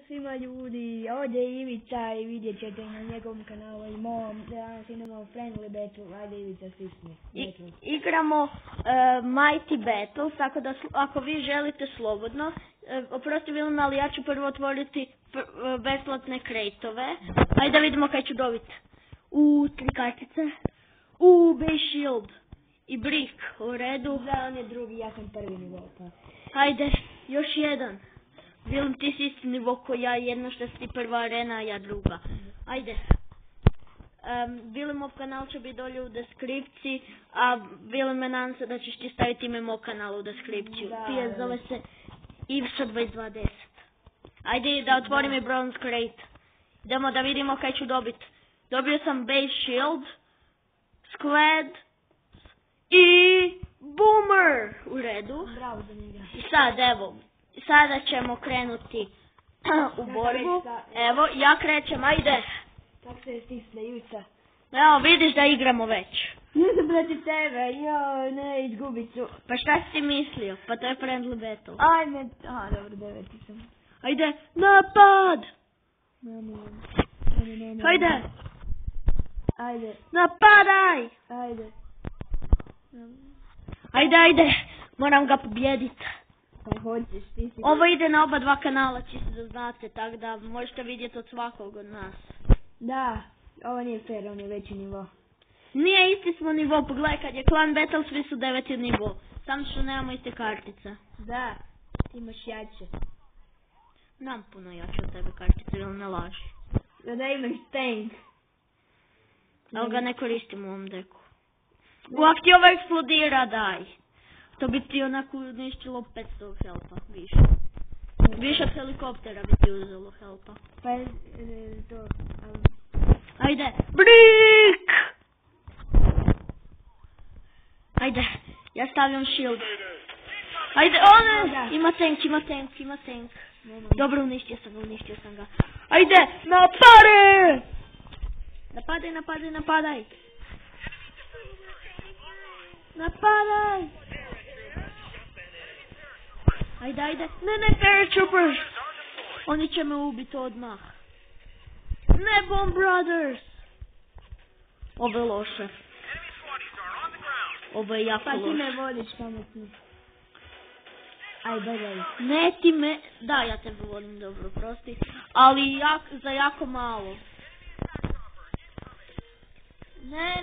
svima ljudi, ovdje je Ivica i vidjet ćete na njegovom kanalu i mom, danas imamo Friendly Battle, ajde Ivica stisni. Igramo Mighty Battles, tako da ako vi želite slobodno, oprosti Vilma, ali ja ću prvo otvoriti besplatne krejtove. Ajde da vidimo kaj ću dobiti. 3 kartice. Base Shield i Brick, u redu. Da, on je drugi, ja sam prvi nivo. Pa. Ajde, još jedan. Vilm, ti si isti nivo ko ja, jedno što si ti prva arena, a ja druga. Ajde. Vilimov kanal će biti dolje u deskripciji, a Vilim, nadam se da ćeš ti staviti ime mog kanala u deskripciju. Pije, zove se Ivša 2210. Ajde da otvorim i Bronze Crate. Idemo da vidimo kaj ću dobiti. Dobio sam Base Shield, Squad i Boomer. U redu. Bravo za njega. I sad, evo, sada ćemo krenuti u borbu. Evo, ja krećem, ajde. Kako se stisne, Ivica? Evo, vidiš da igramo već. Nisam protiv tebe, joj, ne, izgubit ću. Pa šta si ti mislio? Pa to je Friendly Battle. Ajme, dobro, 9 sam. Ajde, napad! Ne. Ajde! Ajde. Napadaj! Ajde. Moram ga pobjedit. Pa hoćeš, ti si... Ovo ide na oba dva kanala, čisto da znate, tako da možete vidjeti od svakog od nas. Da, ovo nije fair, on je veći nivo. Nije, isti smo nivo, pogledaj kad je Clan Battle, svi su 9 nivo. Samo što nemamo iste kartice. Da, ti imaš jače. Nam puno jače od tebe kartice, ili ne laži. Da imaš tank. Ali ga ne koristim u ovom deku. Ako ti ovo eksplodira, daj. To bi ti onako uništilo 500 helpa, više. Više od helikoptera bi ti uzelo helpa. Pa je to... Ajde, Brick! Ajde, ja stavljam shield. Ajde, ima tank. Dobro, uništio sam ga. Ajde, napade! Napadaj! Ajde. Ne, paratroopers! Oni će me ubiti odmah. Ne, Bomb Brothers! Ovo je loše. Ovo je jako loše. Pa ti me voliš pametno. Ajde. Ne, ti me... Da, ja tebe volim, dobro, prosti. Ali za jako malo. Ne.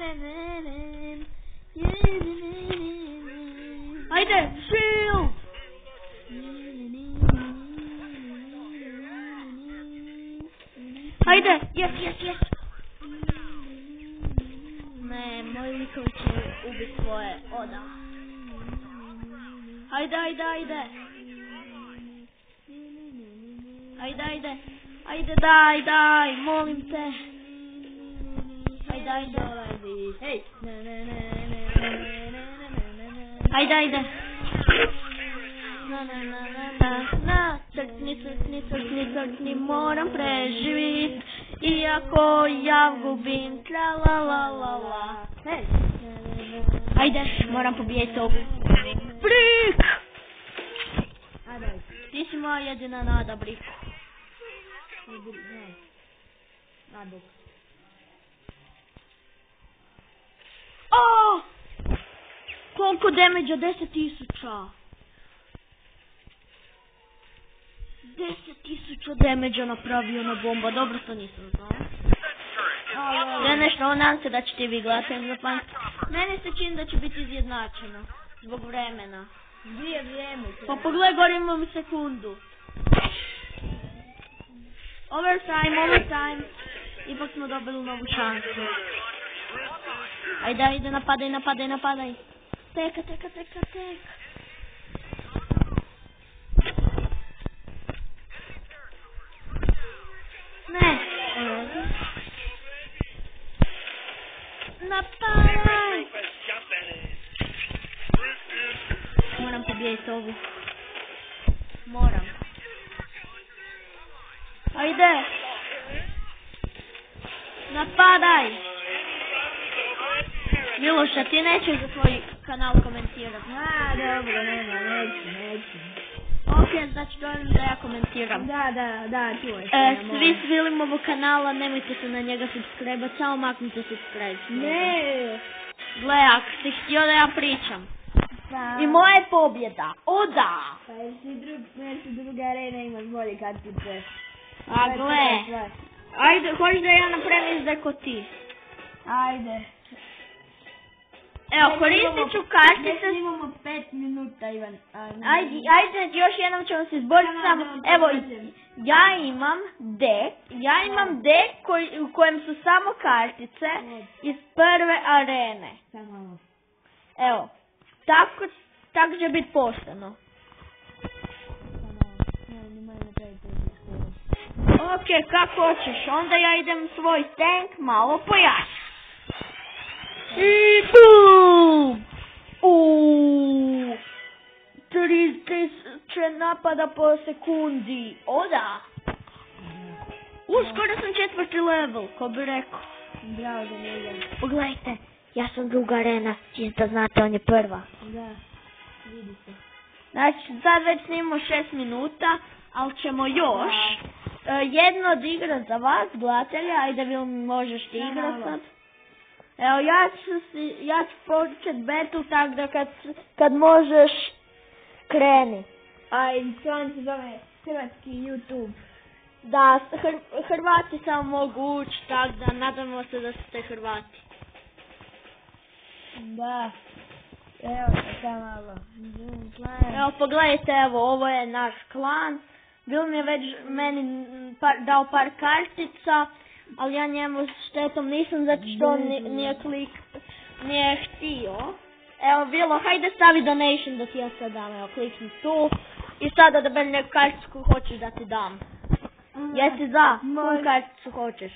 Ajde, shield! Ajde, yes! Ne, moj likovi će ubiti svoje, oda. Ajde. Ajde, daj, molim te. Ajde. Hej! Ajde. Crkni, moram preživit. Iako ja gubim, la. Hej! Ajde, moram pobijeti ovu. Brick! Ajde. Ti si moja jedina nada, Brick. Nadok. Koliko damage-a? 10.000. 10.000 damage-a napravio na bomba, dobro to nisam znao. Ne nešto, nadam se da će ti vi gledati. Meni se čini da će biti izjednačeno. Zbog vremena. Gdje vrijeme? Pa pogledaj, gore imam sekundu. Overtime. Ipak smo dobili novu šansu. Ajde, napadaj. Teka. Ne. Napadaj. Moram pobijeti ovu. Moram. Ajde. Napadaj. Miloša, ti nećeš za tvoj kanal komentirati. Dobro, neću. Ok, znači dovoljno da ja komentiram. Da, čuvaj. Svi s Vilimovog kanala, nemojte se na njega subscribe, samo maknite subscribe. Ne. Gle, ako si htio da ja pričam. I moja je pobjeda. O da! Pa jer si druga arena imaš bolje kartice. A gle. Ajde, hoćeš da ja napravim izde ko ti? Ajde. Evo, koristit ću kartice. Imamo 5 minuta, Ivan. Ajde, još jednom ćemo se izboriti samo. Evo, ja imam dek u kojem su samo kartice iz prve arene. Samo. Evo, tako će biti pošteno. Ok, kako hoćeš, onda ja idem svoj tank malo pojačati. I BOOM! 3000 napada po sekundi. O da! Skoro sam 4. level, ko bi rekao. Bravo za njega. Pogledajte, ja sam druga arena, čisto znate, on je prva. Da, vidi se. Znači, sad već snimamo 6 minuta, ali ćemo još jedno od igra za vas, gledatelja, ajde Vil, možeš ti igrat sad. Evo, ja ću počet battle, tako da kad možeš, kreni. A i to on se zove hrvatski YouTube. Da, Hrvati samo mogu ući, tako da nadamo se da ste Hrvati. Da. Evo, sad malo. Evo, pogledajte, evo, ovo je naš klan. Vil mi je već meni dao par kartica, ali ja njemu štetom nisam, zato što on nije htio. Evo, Vilo, hajde stavi donation da ti ja sad dam, evo, klikni tu. I sada da beri neku karticu koju hoćeš da ti dam. Jesi za? Koju karticu hoćeš?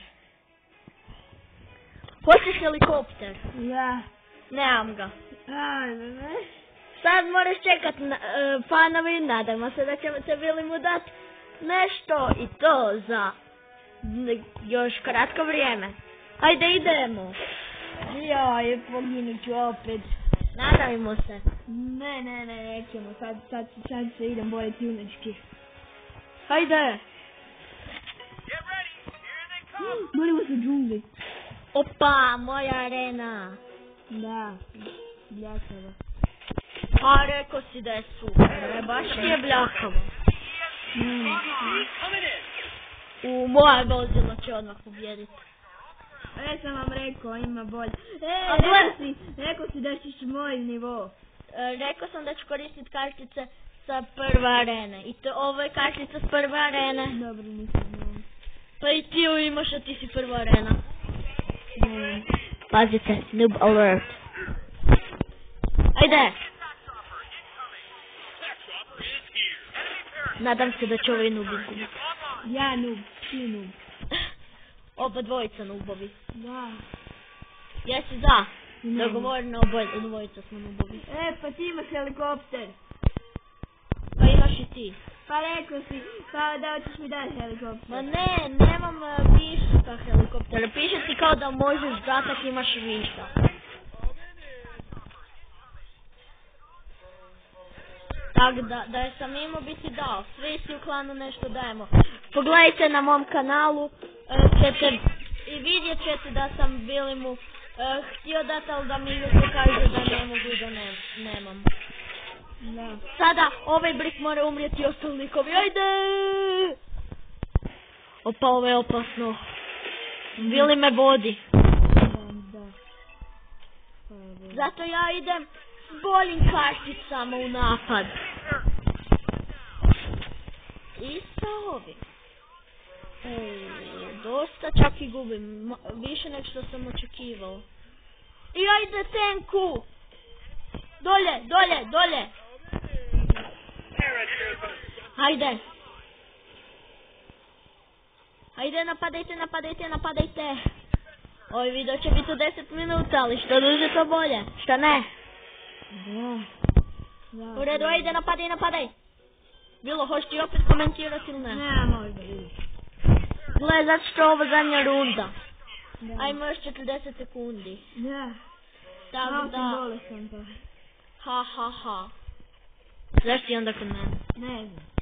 Hoćeš helikopter? Ja. Nemam ga. Ne. Sad moraš čekat, fanovi, nadamo se da ćemo te Vilimu dati nešto i to za još kratko vrijeme. Ajde, idemo. Joj, poginut ću opet. Nadavimo se. Ne, nećemo, sad se idem boriti junački. Hajde. Borimo se džungli. Opa, moja arena. Da, bljakava. Pa rekao si da je super, baš je bljakavo. Moja vozila će odmah pobjediti. Ja sam vam rekao, ima bolje. Rekao si da ćeš moj nivo. Rekao sam da ću koristiti kartice sa prve arene. I to ovo je kartica s prve arene. Dobro, nisam znao. Pa i ti ju imaš, a ti si prva arena. Pazite, noob alert. Ajde! Nadam se da će ovaj noob izgubiti. Ja noob, ti noob. Oba dvojica noobovi. Da. Jesi za? Dogovoreno, dvojica smo noobovi. Pa ti imaš helikopter. Pa imaš i ti. Pa rekao si, pa da ćeš mi dati helikopter. Ma ne, nemam viška helikoptera. Piše ti kao da možeš dati ako imaš viška. Tako da je sam imao bi ti dao. Svi si u klanu nešto dajemo. Pogledajte na mom kanalu i vidjet ćete da sam Vilimu htio dati, ali da mi uvijek kaže da ne mogu i da nemam. Da. Sada ovaj brik mora umrijeti i ostali likovi. Ajde! Opa, ovo je opasno. Vili me vodi. Da. Zato ja idem s boljim karticama u napad. I sa ovim. Dosta čak i gubim. Više nego što sam očekivao. I ajde tenku! Dolje! Hajde! Hajde, napadajte! Ovaj video će biti u 10 minuta, ali što duže to bolje. Šta ne? Da. U redu, ajde, napadaj! Bilo, hoćeš ti opet komentirati ili ne? Ne, možda vidiš. Gle, zato što je ovo zadnja runda. Da. Ajmo još 40 sekundi. Da. Tako da... Bolestan pa. Ha. Zašto ti onda kod mene? Ne znam.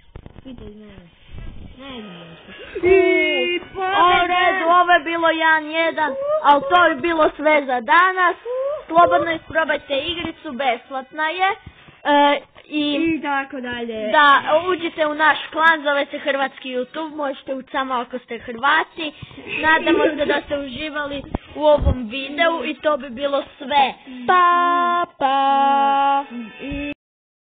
pitaj mene. Ne znam nešto. U redu, ovo je bilo 1-1, ali to je bilo sve za danas. Slobodno isprobajte igricu, besplatna je. I tako dalje. Da, uđite u naš klan, zove se Hrvatski YouTube, možete ući samo ako ste Hrvati. Nadamo se da ste uživali u ovom videu i to bi bilo sve. Pa!